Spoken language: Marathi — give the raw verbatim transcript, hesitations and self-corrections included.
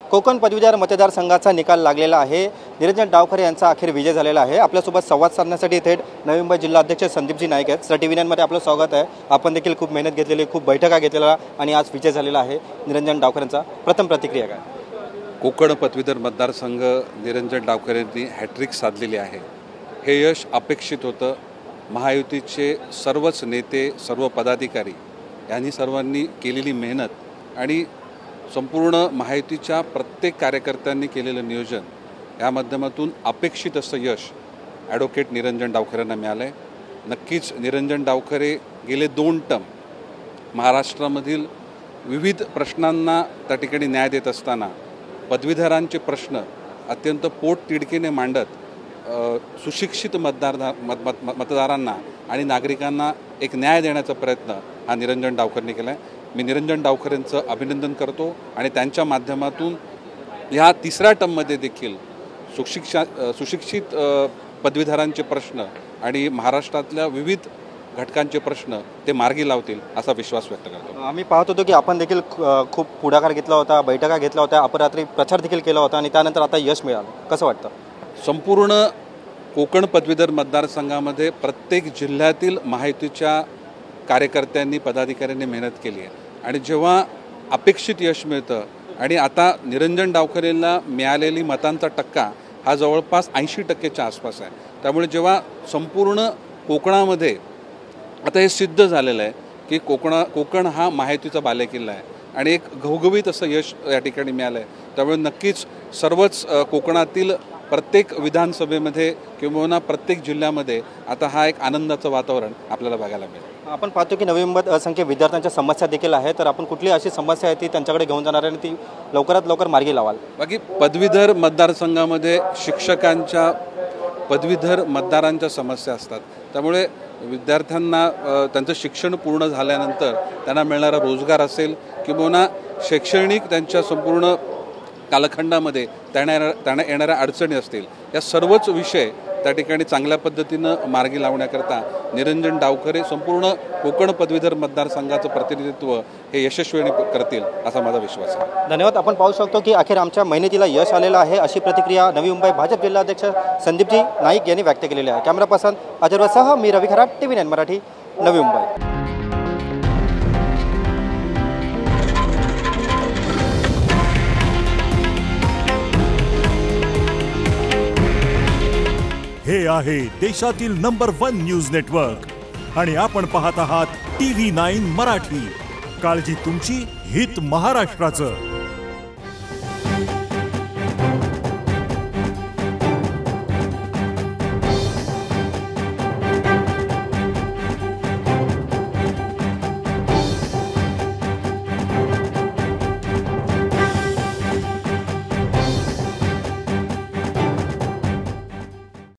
कोकण पदवीधर मतदारसंघाचा निकाल लागलेला आहे। निरंजन डावखरे यांचा अखेर विजय झालेला आहे। आपल्यासोबत संवाद साधण्यासाठी थेट नवी मुंबई जिल्हा अध्यक्ष संदीपजी नाईक आहेत। सर, टीव्ही नाईन मध्ये आपलं स्वागत आहे। आपण देखील खूप मेहनत घेतलेली, खूप बैठका घेतलेला आणि आज विजय झालेला आहे निरंजन डावखरेंचा। प्रथम प्रतिक्रिया काय? कोकण पदवीधर मतदारसंघ निरंजन डावखरेंनी हॅट्रिक साधलेली आहे। हे यश अपेक्षित होतं। महायुतीचे सर्वच नेते, सर्व पदाधिकारी यांनी सर्वांनी केलेली मेहनत आणि संपूर्ण महायुतीच्या प्रत्येक कार्यकर्त्यांनी केलेलं नियोजन या माध्यमातून अपेक्षित असं यश ॲडव्होकेट निरंजन डावखरेंना मिळालं आहे। नक्कीच निरंजन डावखरे गेले दोन टर्म महाराष्ट्रामधील विविध प्रश्नांना त्या ठिकाणी न्याय देत असताना पदवीधरांचे प्रश्न अत्यंत पोटतिडकीने मांडत सुशिक्षित मतदार मत मत मतदारांना आणि नागरिकांना एक न्याय देण्याचा प्रयत्न हा निरंजन डावखरेंनी केला आहे। मी निरंजन डावखरेंचं अभिनंदन करतो आणि त्यांच्या माध्यमातून ह्या तिसऱ्या टर्ममध्ये देखील सुशिक्षा सुशिक्षित पदवीधरांचे प्रश्न आणि महाराष्ट्रातल्या विविध घटकांचे प्रश्न ते मार्गी लावतील असा विश्वास व्यक्त करतो। आम्ही पाहत होतो की आपण देखील खूप पुढाकार घेतला होता, बैठका घेतला होत्या, अपरात्री प्रचार देखील केला होता आणि त्यानंतर आता यश मिळालं, कसं वाटतं? संपूर्ण कोकण पदवीधर मतदारसंघामध्ये प्रत्येक जिल्ह्यातील महायुतीच्या कार्यकर्त्यांनी, पदाधिकाऱ्यांनी मेहनत केली आहे आणि जेव्हा अपेक्षित यश मिळतं आणि आता निरंजन डावखरेंना मिळालेली मतांचा टक्का हा जवळपास ऐंशी टक्केच्या आसपास आहे। त्यामुळे जेव्हा संपूर्ण कोकणामध्ये आता हे सिद्ध झालेलं आहे की कोकणा कोकण हा महायुतीचा बालेकिल्ला आहे आणि एक घवघवीत असं यश या ठिकाणी मिळालं आहे। त्यामुळे नक्कीच सर्वच कोकणातील प्रत्येक विधानसभेमध्ये किंवा प्रत्येक जिल्ह्यामध्ये आता हा एक आनंदाचं वातावरण आपल्याला बघायला मिळेल। आपण पाहतो की नवी मुंबईत असंख्य विद्यार्थ्यांच्या समस्या देखील आहे, तर आपण कुठली अशी समस्या आहे ती त्यांच्याकडे घेऊन जाणार आणि ती लवकरात लवकर मार्गी लावाल? बाकी पदवीधर मतदारसंघामध्ये शिक्षकांच्या, पदवीधर मतदारांच्या समस्या असतात। त्यामुळे विद्यार्थ्यांना त्यांचं शिक्षण पूर्ण झाल्यानंतर त्यांना मिळणारा रोजगार असेल किंवा शैक्षणिक त्यांच्या संपूर्ण कालखंडामध्ये त्यांना त्यांना येणाऱ्या अडचणी असतील, या सर्वच विषय त्या ठिकाणी चांगल्या पद्धतीनं मार्गी लावण्याकरता निरंजन डावखरे संपूर्ण कोकण पदवीधर मतदारसंघाचं प्रतिनिधित्व हे यशस्वीने करतील असा माझा विश्वास आहे। धन्यवाद। आपण पाहू शकतो की अखेर आमच्या मेहनतीला यश आलेलं आहे, अशी प्रतिक्रिया नवी मुंबई भाजप जिल्हाध्यक्ष संदीपजी नाईक यांनी व्यक्त केलेली आहे। कॅमेरा पर्सन अजरसह मी रवी खराट, टीव्ही नाईन मराठी, नवी मुंबई। हे आहे देशातील नंबर वन न्यूज नेटवर्क आणि आपण पाहत आहात टीव्ही नाईन मराठी। काळजी तुमची, हित महाराष्ट्राचं।